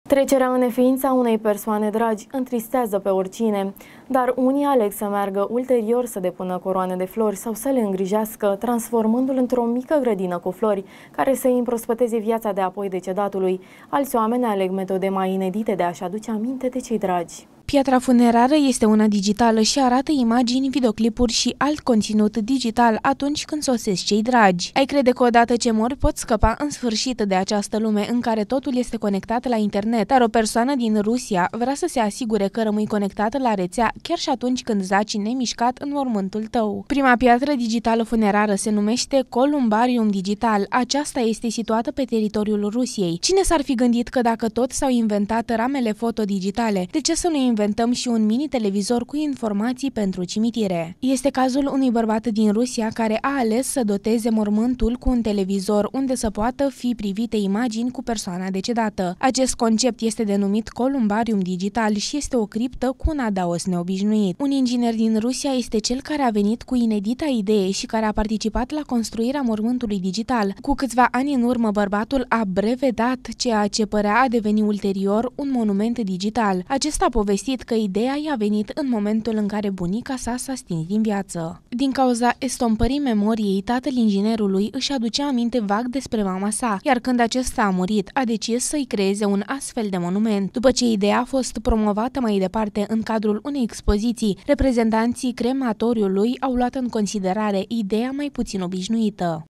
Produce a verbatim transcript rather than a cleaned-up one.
Trecerea în neființa unei persoane dragi întristează pe oricine, dar unii aleg să meargă ulterior să depună coroane de flori sau să le îngrijească, transformându-l într-o mică grădină cu flori, care să îi împrospăteze viața de apoi decedatului. Alți oameni aleg metode mai inedite de a-și aduce aminte de cei dragi. Piatra funerară este una digitală și arată imagini, videoclipuri și alt conținut digital atunci când sosesc cei dragi. Ai crede că odată ce mori poți scăpa în sfârșit de această lume în care totul este conectat la internet, dar o persoană din Rusia vrea să se asigure că rămâi conectată la rețea chiar și atunci când zaci nemișcat în mormântul tău. Prima piatră digitală funerară se numește Columbarium Digital. Aceasta este situată pe teritoriul Rusiei. Cine s-ar fi gândit că dacă tot s-au inventat ramele foto digitale, de ce să nu inventăm și un mini-televizor cu informații pentru cimitire? Este cazul unui bărbat din Rusia care a ales să doteze mormântul cu un televizor unde să poată fi privite imagini cu persoana decedată. Acest concept este denumit Columbarium Digital și este o criptă cu un adaos neobișnuit. Un inginer din Rusia este cel care a venit cu inedita idee și care a participat la construirea mormântului digital. Cu câțiva ani în urmă, bărbatul a brevedat ceea ce părea a deveni ulterior un monument digital. Acesta a povestit că ideea i-a venit în momentul în care bunica sa s-a stins din viață. Din cauza estompării memoriei, tatăl inginerului își aducea aminte vag despre mama sa, iar când acesta a murit, a decis să-i creeze un astfel de monument. După ce ideea a fost promovată mai departe în cadrul unei expoziții, reprezentanții crematoriului au luat în considerare ideea mai puțin obișnuită.